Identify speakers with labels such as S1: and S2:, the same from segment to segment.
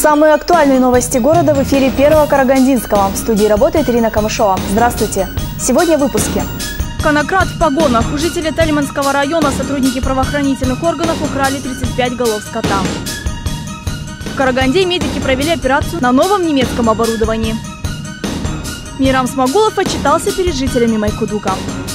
S1: Самые актуальные новости города в эфире Первого Карагандинского. В студии работает Ирина Камышова. Здравствуйте. Сегодня в выпуске. Конокрад в погонах. У жителей Тельманского района сотрудники правоохранительных органов украли 35 голов скота. В Караганде медики провели операцию на новом немецком оборудовании. Мирам Смагулов отчитался перед жителями Майкудука.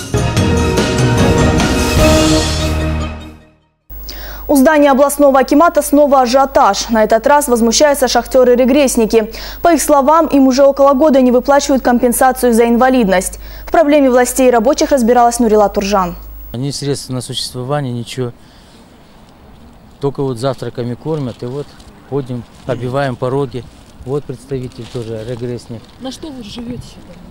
S1: У здания областного акимата снова ажиотаж. На этот раз возмущаются шахтеры-регресники. По их словам, им уже около года не выплачивают компенсацию за инвалидность. В проблеме властей и рабочих разбиралась Нурила Туржан.
S2: Они средства на существование, ничего. Только вот завтраками кормят, и вот ходим, обиваем пороги. Вот представитель тоже регрессник.
S3: На что вы живете?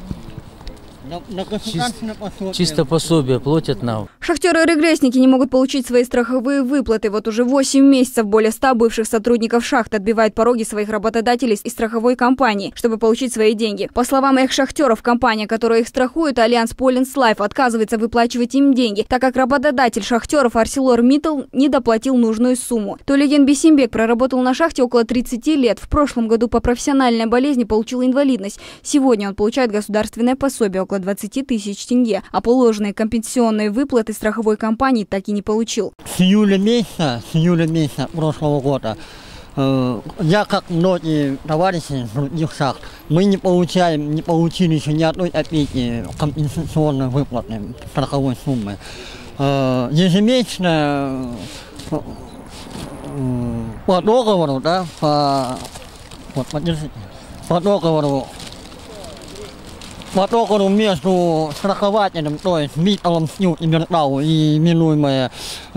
S2: Чисто пособие платят нам.
S4: Шахтеры-регресники не могут получить свои страховые выплаты. Вот уже 8 месяцев более 100 бывших сотрудников шахт отбивают пороги своих работодателей из страховой компании, чтобы получить свои деньги. По словам их шахтеров, компания, которая их страхует, Альянс Полинс Лайф, отказывается выплачивать им деньги, так как работодатель шахтеров ArcelorMittal не доплатил нужную сумму. Толеген Бисимбек проработал на шахте около 30 лет. В прошлом году по профессиональной болезни получил инвалидность. Сегодня он получает государственное пособие около 20 тысяч тенге, а положенные компенсационные выплаты страховой компании так и не получил.
S5: С июля месяца прошлого года я, как многие товарищи других шахт, мы не получили еще ни одной копейки компенсационной выплаты страховой суммы. Ежемесячно по договору, по договору между страхователем, то есть Митталом Стил и Миртау, и именуемая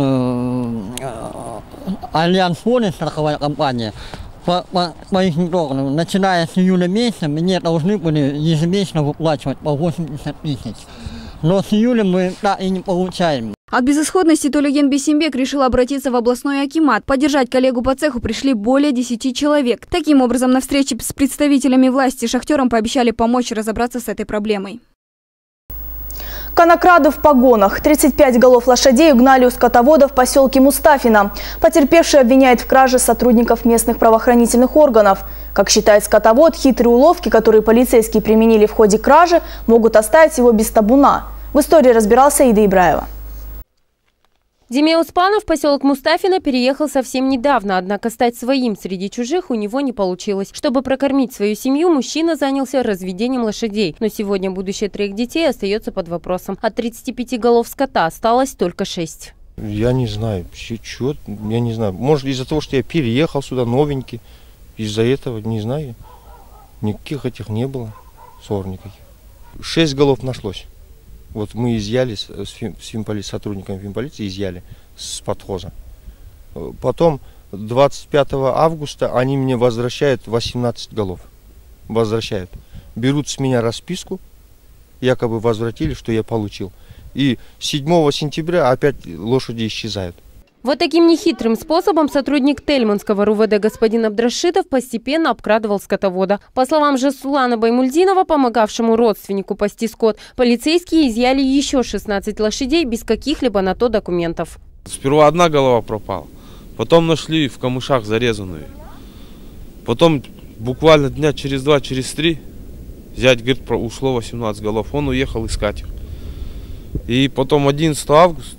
S5: Альянс Полинс страховая компания, по их договору, начиная с июля месяца, мне должны были ежемесячно выплачивать по 80 тысяч. Но с июля мы так и не получаем.
S4: От безысходности Толеген Бисимбек решил обратиться в областной акимат. Поддержать коллегу по цеху пришли более 10 человек. Таким образом, на встрече с представителями власти шахтерам пообещали помочь разобраться с этой проблемой.
S1: Конокрады в погонах. 35 голов лошадей угнали у скотовода в поселке Мустафино. Потерпевший обвиняет в краже сотрудников местных правоохранительных органов. Как считает скотовод, хитрые уловки, которые полицейские применили в ходе кражи, могут оставить его без табуна. В истории разбирался Ида Ибраева.
S6: Диме Успанов в поселок Мустафино переехал совсем недавно, однако стать своим среди чужих у него не получилось. Чтобы прокормить свою семью, мужчина занялся разведением лошадей. Но сегодня будущее 3 детей остается под вопросом. От 35 голов скота осталось только 6.
S7: Я не знаю, я не знаю. Может, из-за того, что я переехал сюда новенький, из-за этого, не знаю. Никаких этих не было, ссор никаких. 6 голов нашлось. Вот мы изъяли с сотрудниками финполиции, изъяли с подхоза. Потом 25 августа они мне возвращают 18 голов. Возвращают. Берут с меня расписку, якобы возвратили, что я получил. И 7 сентября опять лошади исчезают.
S6: Вот таким нехитрым способом сотрудник Тельманского РУВД господин Абдрашитов постепенно обкрадывал скотовода. По словам Жасулана Баймульдинова, помогавшему родственнику пасти скот, полицейские изъяли еще 16 лошадей без каких-либо на то документов.
S8: Сперва одна голова пропала, потом нашли в камышах зарезанную. Потом буквально дня через 2, через 3 зять говорит, ушло 18 голов, он уехал искать их. И потом 11 августа,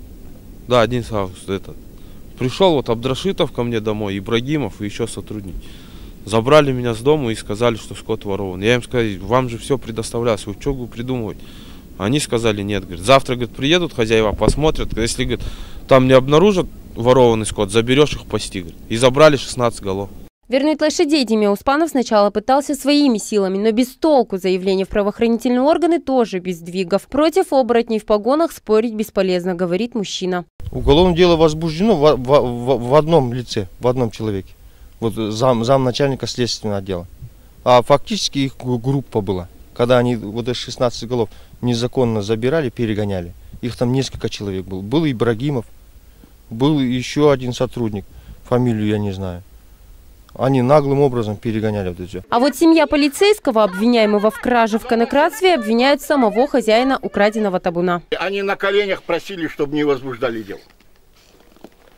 S8: пришел вот Абдрашитов ко мне домой, Ибрагимов и еще сотрудник. Забрали меня с дома и сказали, что скот ворован. Я им сказал, вам же все предоставлялось, вы что придумывать? Они сказали, нет, говорит, завтра, говорит, приедут хозяева, посмотрят, если, говорит, там не обнаружат ворованный скот, заберешь их пасти, говорит. И забрали 16 голов.
S6: Вернуть лошадей Диме Успанов сначала пытался своими силами, но без толку. Заявление в правоохранительные органы тоже без сдвигов. Против оборотней в погонах спорить бесполезно, говорит мужчина.
S7: Уголовное дело возбуждено в одном лице, в одном человеке. Вот замначальника следственного отдела. А фактически их группа была. Когда они вот эти 16 голов незаконно забирали, перегоняли. Их там несколько человек было. Был Ибрагимов, был еще один сотрудник, фамилию я не знаю. Они наглым образом перегоняли вот это все.
S6: А вот семья полицейского, обвиняемого в краже в конокрадстве, обвиняют самого хозяина украденного табуна.
S9: Они на коленях просили, чтобы не возбуждали дело.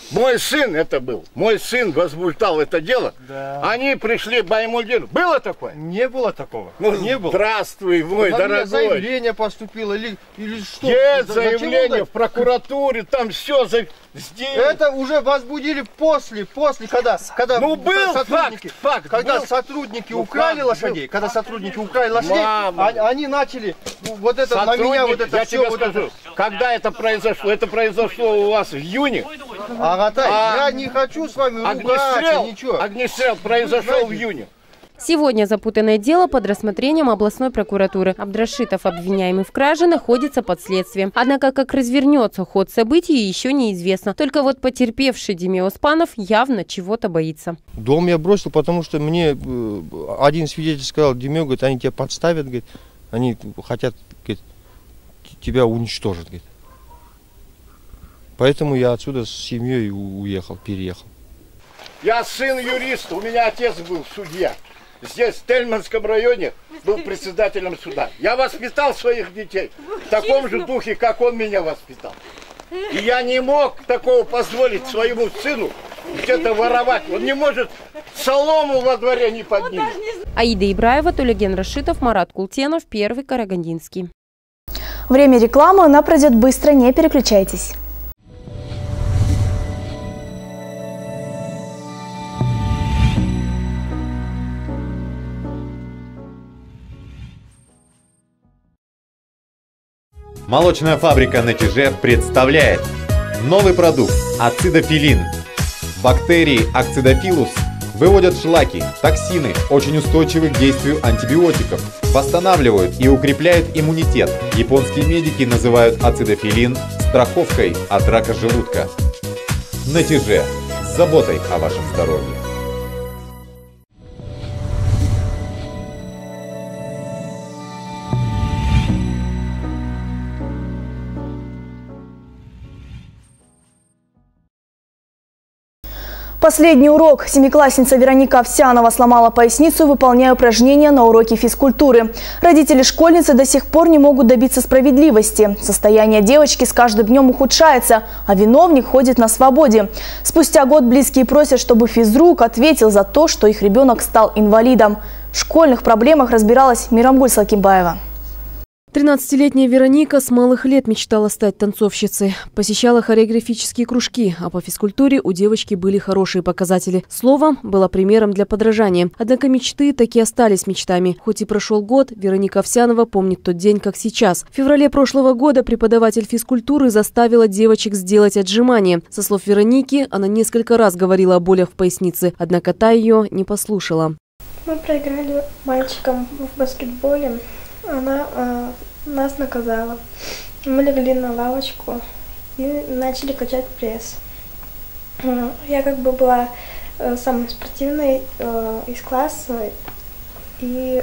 S3: Мой сын это был. Мой сын возбуждал это дело. Да. Они пришли к моему делу. Было такое?
S7: Не было такого.
S3: Ну,
S7: не было.
S3: Здравствуй, мой дорогой.
S7: Заявление поступило или что?
S3: Есть заявление в прокуратуре, там все сделано.
S7: Это уже возбудили после, когда
S3: ну, был
S7: сотрудники,
S3: факт,
S7: когда
S3: был.
S7: Сотрудники
S3: Ну,
S7: украли лошадей,
S3: был.
S7: когда сотрудники украли лошадей, они начали вот это на меня, вот это
S3: я
S7: все.
S3: тебе
S7: Вот
S3: скажу,
S7: это.
S3: когда это произошло? Это произошло у вас в июне.
S7: Я не хочу с вами ругаться, ничего.
S3: Огнестрел произошел в июне.
S6: Сегодня запутанное дело под рассмотрением областной прокуратуры. Абдрашитов, обвиняемый в краже, находится под следствием. Однако, как развернется ход событий, еще неизвестно. Только вот потерпевший Диме Оспанов явно чего-то боится.
S7: Дом я бросил, потому что мне один свидетель сказал: Диме, говорит, они тебя подставят, говорит, они хотят, говорит, тебя уничтожить, говорит. Поэтому я отсюда с семьей уехал, переехал.
S3: Я сын юриста, у меня отец был судья. Здесь, в Тельманском районе, был председателем суда. Я воспитал своих детей в таком же духе, как он меня воспитал. И я не мог такого позволить своему сыну где-то воровать. Он не может солому во дворе не поднять.
S6: Аида Ибраева, Тулеген Рашитов, Марат Култенов, Первый Карагандинский.
S1: Время рекламы, она пройдет быстро, не переключайтесь.
S9: Молочная фабрика «Нетиже» представляет новый продукт ацидофилин. Бактерии акцидофилус выводят шлаки, токсины, очень устойчивы к действию антибиотиков, восстанавливают и укрепляют иммунитет. Японские медики называют ацидофилин страховкой от рака желудка. «Нетиже» с заботой о вашем здоровье.
S1: Последний урок. Семиклассница Вероника Овсянова сломала поясницу, выполняя упражнения на уроке физкультуры. Родители школьницы до сих пор не могут добиться справедливости. Состояние девочки с каждым днем ухудшается, а виновник ходит на свободе. Спустя год близкие просят, чтобы физрук ответил за то, что их ребенок стал инвалидом. В школьных проблемах разбиралась Мирамгуль Салкимбаева.
S10: 13-летняя Вероника с малых лет мечтала стать танцовщицей. Посещала хореографические кружки, а по физкультуре у девочки были хорошие показатели. Слово было примером для подражания. Однако мечты таки остались мечтами. Хоть и прошел год, Вероника Овсянова помнит тот день, как сейчас. В феврале прошлого года преподаватель физкультуры заставила девочек сделать отжимания. Со слов Вероники, она несколько раз говорила о болях в пояснице, однако та ее не послушала.
S11: Мы проиграли мальчикам в баскетболе. Она нас наказала. Мы легли на лавочку и начали качать пресс. Я как бы была самой спортивной из класса. И,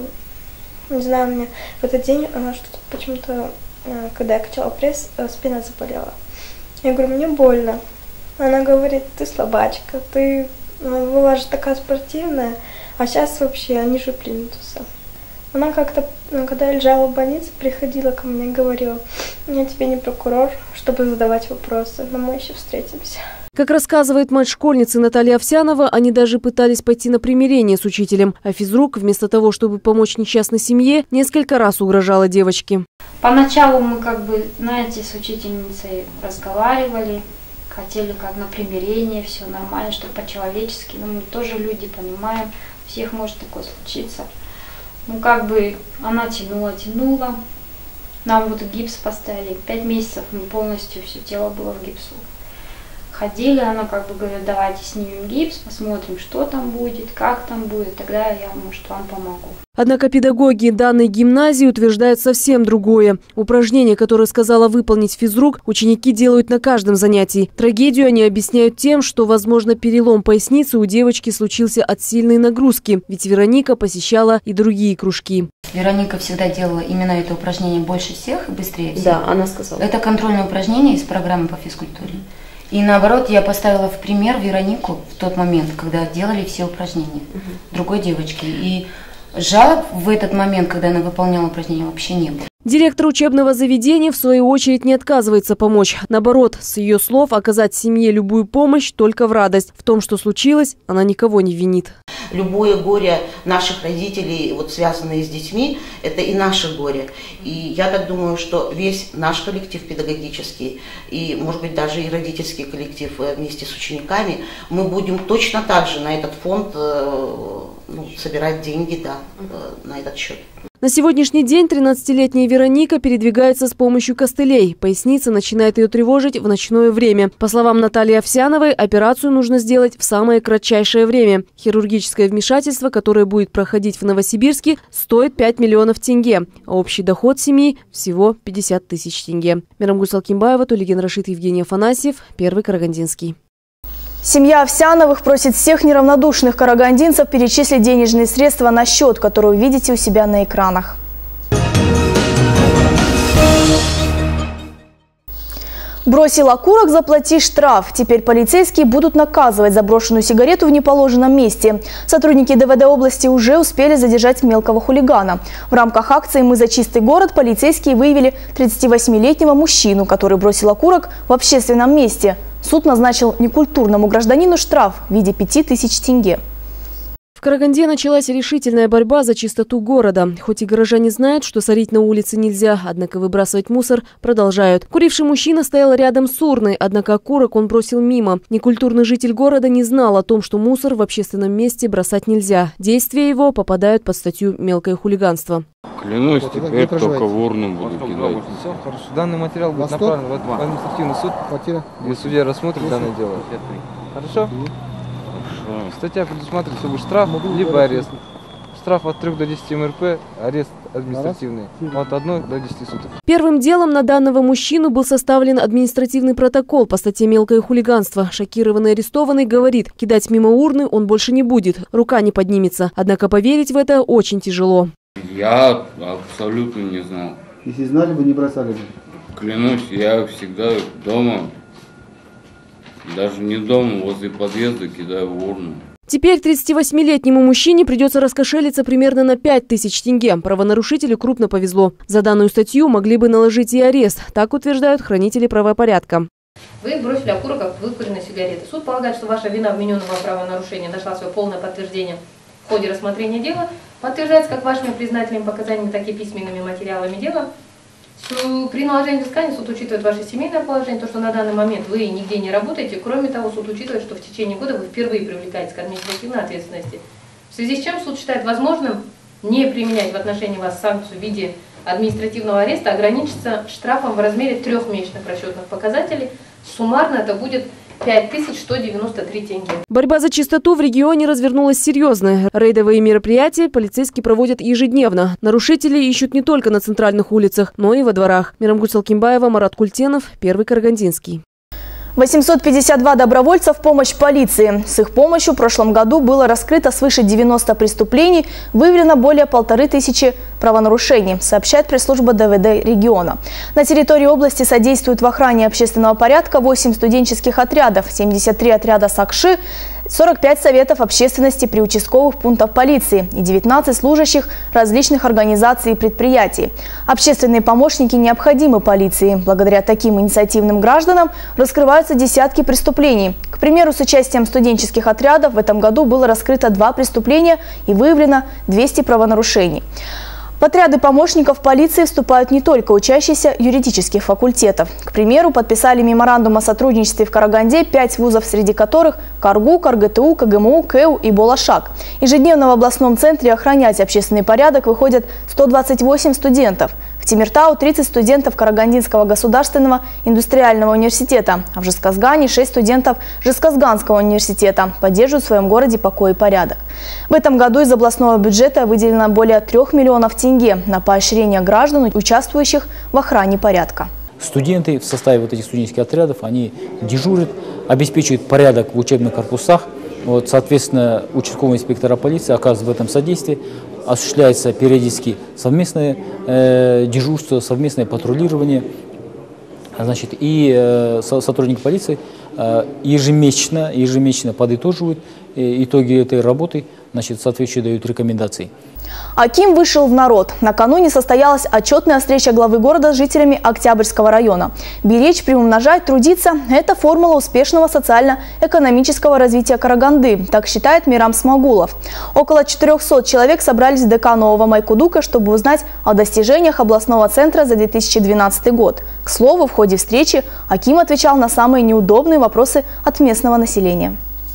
S11: не знаю, у меня в этот день что-то почему-то, когда я качала пресс, спина заболела. Я говорю, мне больно. Она говорит, ты слабачка, ты была же такая спортивная, а сейчас вообще ниже плинтуса. Она как-то, когда я лежала в больнице, приходила ко мне и говорила, я тебе не прокурор, чтобы задавать вопросы, но мы еще встретимся.
S10: Как рассказывает мать школьницы Наталья Овсянова, они даже пытались пойти на примирение с учителем. А физрук, вместо того, чтобы помочь несчастной семье, несколько раз угрожала девочке.
S12: Поначалу мы знаете, с учительницей разговаривали, хотели как на примирение, все нормально, что по-человечески. Но мы тоже люди, понимаем, у всех может такое случиться. Она тянула. Нам вот гипс поставили. 5 месяцев мы полностью, все тело было в гипсу. Ходили, она говорит, давайте снимем гипс, посмотрим, что там будет, как там будет, тогда я, может, вам помогу.
S10: Однако педагоги данной гимназии утверждают совсем другое. Упражнение, которое сказала выполнить физрук, ученики делают на каждом занятии. Трагедию они объясняют тем, что, возможно, перелом поясницы у девочки случился от сильной нагрузки, ведь Вероника посещала и другие кружки.
S13: Вероника всегда делала именно это упражнение больше всех и быстрее всех.
S10: Да, она сказала.
S13: Это контрольное упражнение из программы по физкультуре. И наоборот, я поставила в пример Веронику в тот момент, когда делали все упражнения другой девочки. И жалоб в этот момент, когда она выполняла упражнения, вообще не было.
S10: Директор учебного заведения, в свою очередь, не отказывается помочь. Наоборот, с ее слов, оказать семье любую помощь только в радость. В том, что случилось, она никого не винит.
S14: Любое горе наших родителей, вот связанное с детьми, это и наше горе. И я так думаю, что весь наш коллектив педагогический, и, может быть, даже и родительский коллектив вместе с учениками, мы будем точно так же на этот фонд собирать деньги, да, на этот счет.
S10: На сегодняшний день 13-летняя Вероника передвигается с помощью костылей. Поясница начинает ее тревожить в ночное время. По словам Натальи Овсяновой, операцию нужно сделать в самое кратчайшее время. Хирургическое вмешательство, которое будет проходить в Новосибирске, стоит 5 миллионов тенге. А общий доход семьи всего 50 тысяч тенге. Мирамгуль Салкимбаева, Тулиген Рашид, Евгений Афанасьев, Первый Карагандинский.
S1: Семья Овсяновых просит всех неравнодушных карагандинцев перечислить денежные средства на счет, который вы видите у себя на экранах. Бросил окурок, заплати штраф. Теперь полицейские будут наказывать за брошенную сигарету в неположенном месте. Сотрудники ДВД области уже успели задержать мелкого хулигана. В рамках акции «Мы за чистый город» полицейские выявили 38-летнего мужчину, который бросил окурок в общественном месте. Суд назначил некультурному гражданину штраф в виде 5000 тенге.
S10: В Караганде началась решительная борьба за чистоту города. Хоть и горожане знают, что сорить на улице нельзя, однако выбрасывать мусор продолжают. Куривший мужчина стоял рядом с урной, однако окурок он бросил мимо. Некультурный житель города не знал о том, что мусор в общественном месте бросать нельзя. Действия его попадают под статью «Мелкое хулиганство».
S15: Клянусь, теперь только в урну буду кидать.
S16: Все, хорошо. Данный материал будет направлен в административный суд, где судья рассмотрит данное дело. Хорошо? Статья предусматривает собой штраф, либо арест. Штраф от 3 до 10 МРП, арест административный от 1 до 10 суток.
S10: Первым делом на данного мужчину был составлен административный протокол по статье «Мелкое хулиганство». Шокированный арестованный говорит, кидать мимо урны он больше не будет, рука не поднимется. Однако поверить в это очень тяжело.
S15: Я абсолютно не знал.
S17: Если знали бы, не бросали бы.
S15: Клянусь, я всегда дома, даже не дома, возле подъезда кидаю в урну.
S10: Теперь 38-летнему мужчине придется раскошелиться примерно на 5000 тенге. Правонарушителю крупно повезло. За данную статью могли бы наложить и арест. Так утверждают хранители правопорядка.
S18: Вы бросили окурок от выкуренной сигареты. Суд полагает, что ваша вина вмененного правонарушения нашла свое полное подтверждение в ходе рассмотрения дела. Подтверждается как вашими признательными показаниями, так и письменными материалами дела. При наложении взыскания суд учитывает ваше семейное положение, то, что на данный момент вы нигде не работаете. Кроме того, суд учитывает, что в течение года вы впервые привлекаетесь к административной ответственности. В связи с чем суд считает возможным не применять в отношении вас санкцию в виде административного ареста, ограничиться штрафом в размере 3 месячных расчетных показателей. Суммарно это будет 5193 тенге.
S10: Борьба за чистоту в регионе развернулась серьезно. Рейдовые мероприятия полицейские проводят ежедневно. Нарушителей ищут не только на центральных улицах, но и во дворах. Мирамгуль Салкимбаева, Марат Культенов, Первый Карагандинский.
S1: 852 добровольца в помощь полиции. С их помощью в прошлом году было раскрыто свыше 90 преступлений, выявлено более 1500 правонарушений, сообщает пресс-служба ДВД региона. На территории области содействуют в охране общественного порядка 8 студенческих отрядов, 73 отряда САКШИ, 45 советов общественности при участковых пунктах полиции и 19 служащих различных организаций и предприятий. Общественные помощники необходимы полиции. Благодаря таким инициативным гражданам раскрываются десятки преступлений. К примеру, с участием студенческих отрядов в этом году было раскрыто 2 преступления и выявлено 200 правонарушений. В отряды помощников полиции вступают не только учащиеся юридических факультетов. К примеру, подписали меморандум о сотрудничестве в Караганде 5 вузов, среди которых КАРГУ, КарГТУ, КГМУ, КЭУ и Болашак. Ежедневно в областном центре охранять общественный порядок выходят 128 студентов. В Тимиртау 30 студентов Карагандинского государственного индустриального университета, а в Жезказгане 6 студентов Жезказганского университета поддерживают в своем городе покой и порядок. В этом году из областного бюджета выделено более 3 миллионов тенге на поощрение граждан, участвующих в охране порядка.
S19: Студенты в составе вот этих студенческих отрядов, они дежурят, обеспечивают порядок в учебных корпусах. Вот, соответственно, участковые инспектора полиции оказывают в этом содействие. Осуществляется периодически совместное дежурство, совместное патрулирование. Значит, и сотрудники полиции ежемесячно подытоживают итоги этой работы значит, соответствующие дают рекомендации.
S1: Аким вышел в народ. Накануне состоялась отчетная встреча главы города с жителями Октябрьского района. Беречь, приумножать, трудиться – это формула успешного социально-экономического развития Караганды, так считает Мирам Смагулов. Около 400 человек собрались в ДК Нового Майкудука, чтобы узнать о достижениях областного центра за 2012 год. К слову, в ходе встречи Аким отвечал на самые неудобные вопросы от местного населения.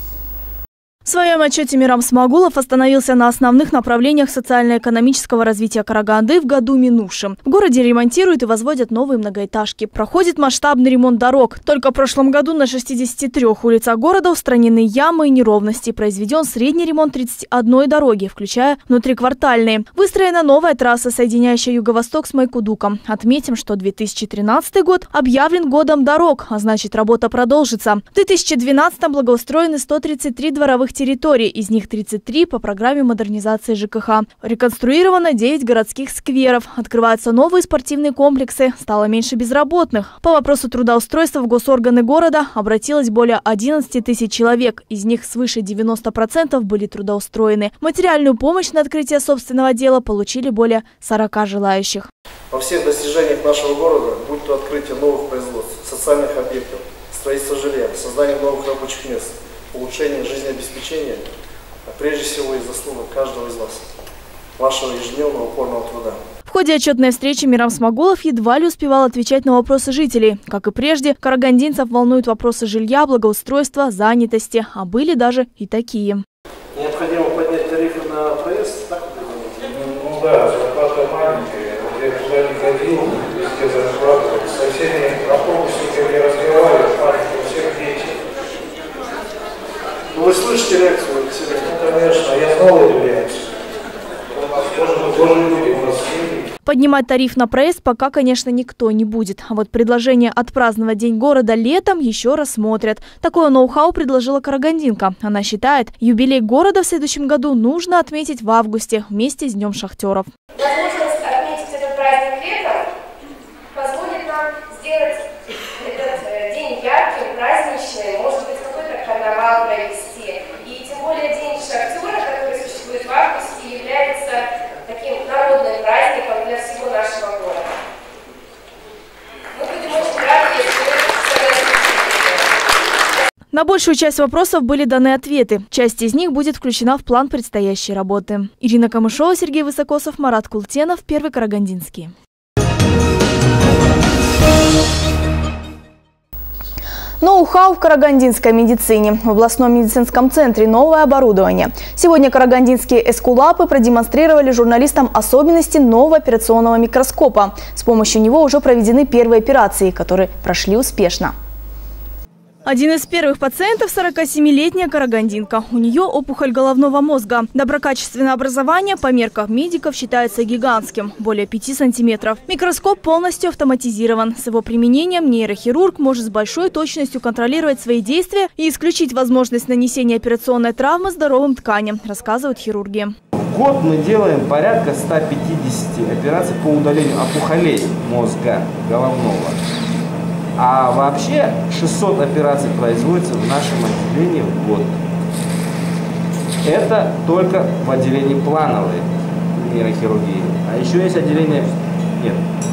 S1: В своем отчете Мирам Смагулов остановился на основных направлениях социально-экономического развития Караганды в году минувшем. В городе ремонтируют и возводят новые многоэтажки. Проходит масштабный ремонт дорог. Только в прошлом году на 63 улицах города устранены ямы и неровности. Произведен средний ремонт 31 дороги, включая внутриквартальные. Выстроена новая трасса, соединяющая Юго-Восток с Майкудуком. Отметим, что 2013 год объявлен годом дорог, а значит, работа продолжится. В 2012 благоустроены 133 дворовых территорий, из них 33 по программе модернизации ЖКХ. Реконструировано 9 городских скверов. Открываются новые спортивные комплексы. Стало меньше безработных. По вопросу трудоустройства в госорганы города обратилось более 11 тысяч человек. Из них свыше 90% были трудоустроены. Материальную помощь на открытие собственного дела получили более 40 желающих.
S17: Во всех достижениях нашего города, будь то открытие новых производств, социальных объектов, строительство жилья, создание новых рабочих мест, улучшение жизнеобеспечения, а прежде всего и заслуга каждого из вас, вашего ежедневного упорного труда.
S1: В ходе отчетной встречи Мирам Смагулов едва ли успевал отвечать на вопросы жителей. Как и прежде, карагандинцев волнуют вопросы жилья, благоустройства, занятости, а были даже и такие.
S17: Необходимо поднять тарифы на проезд, так?
S20: Ну да, зарплата маленькая. Я туда не ходил, везде зарабатывал. Со всеми автобусниками разговаривал, у всех дети.
S17: Ну вы слышите реакцию населения?
S20: Ну конечно, я знал эту реакцию. Тоже люди у нас семьи.
S1: Поднимать тариф на проезд пока, конечно, никто не будет. А вот предложение отпраздновать День города летом еще рассмотрят. Такое ноу-хау предложила карагандинка. Она считает, юбилей города в следующем году нужно отметить в августе вместе с Днем шахтеров.
S21: Возможность отметить этот праздник летом позволит нам сделать этот день ярким, праздничным, может быть, какой-то карнавал провести. И тем более День шахтера, который существует в августе, является таким народным праздником для всего нашего города. Мы будем очень рады, если вы согласитесь.
S1: На большую часть вопросов были даны ответы. Часть из них будет включена в план предстоящей работы. Ирина Камышова, Сергей Высокосов, Марат Култенов, Первый Карагандинский. Ноу-хау в карагандинской медицине. В областном медицинском центре новое оборудование. Сегодня карагандинские эскулапы продемонстрировали журналистам особенности нового операционного микроскопа. С помощью него уже проведены первые операции, которые прошли успешно. Один из первых пациентов – 47-летняя карагандинка. У нее опухоль головного мозга. Доброкачественное образование по меркам медиков считается гигантским – более 5 сантиметров. Микроскоп полностью автоматизирован. С его применением нейрохирург может с большой точностью контролировать свои действия и исключить возможность нанесения операционной травмы здоровым тканям, рассказывают хирурги.
S22: В год мы делаем порядка 150 операций по удалению опухолей мозга головного. А вообще 600 операций производится в нашем отделении в год. Это только в отделении плановой нейрохирургии. А еще есть отделение... Нет,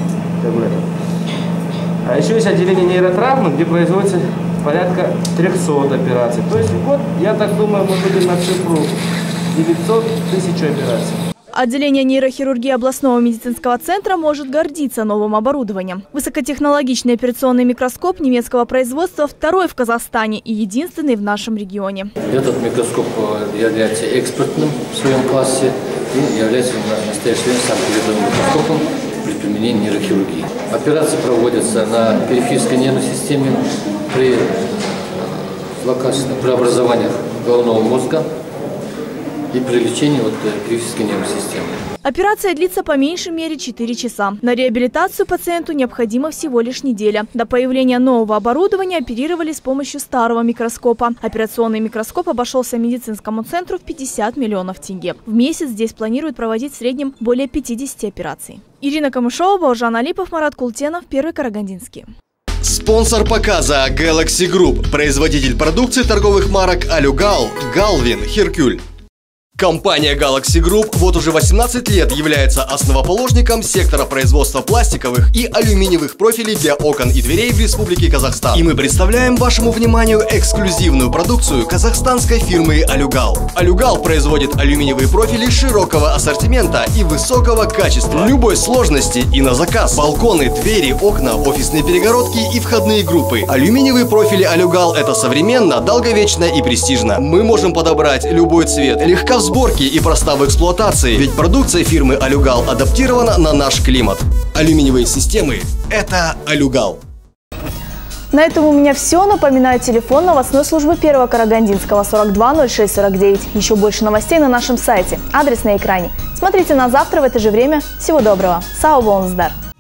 S22: а еще есть отделение нейротравмы, где производится порядка 300 операций. То есть в год, я так думаю, мы будем на цифру 900 тысяч операций.
S1: Отделение нейрохирургии областного медицинского центра может гордиться новым оборудованием. Высокотехнологичный операционный микроскоп немецкого производства второй в Казахстане и единственный в нашем регионе.
S23: Этот микроскоп является экспертным в своем классе и является в настоящее время самым передовым микроскопом при применении нейрохирургии. Операции проводятся на периферической нервной системе при злокачественных преобразованиях головного мозга и при лечении периферической нервной системы.
S1: Операция длится по меньшей мере 4 часа. На реабилитацию пациенту необходимо всего лишь неделя. До появления нового оборудования оперировали с помощью старого микроскопа. Операционный микроскоп обошелся медицинскому центру в 50 миллионов тенге. В месяц здесь планируют проводить в среднем более 50 операций. Ирина Камышова, Бауржан Алипов, Марат Култенов, Первый Карагандинский.
S24: Спонсор показа Galaxy Group, производитель продукции торговых марок Алюгал, Галвин, Херкюль. Компания Galaxy Group вот уже 18 лет является основоположником сектора производства пластиковых и алюминиевых профилей для окон и дверей в Республике Казахстан. И мы представляем вашему вниманию эксклюзивную продукцию казахстанской фирмы Алюгал. Алюгал производит алюминиевые профили широкого ассортимента и высокого качества, любой сложности и на заказ. Балконы, двери, окна, офисные перегородки и входные группы. Алюминиевые профили Алюгал — это современно, долговечно и престижно. Мы можем подобрать любой цвет, легка в сборке и проста в эксплуатации, ведь продукция фирмы Алюгал адаптирована на наш климат. Алюминиевые системы — это Алюгал.
S1: На этом у меня все. Напоминаю, телефон новостной службы Первого Карагандинского 42 06 49. Еще больше новостей на нашем сайте. Адрес на экране. Смотрите нас завтра в это же время. Всего доброго. Сау болыңыздар.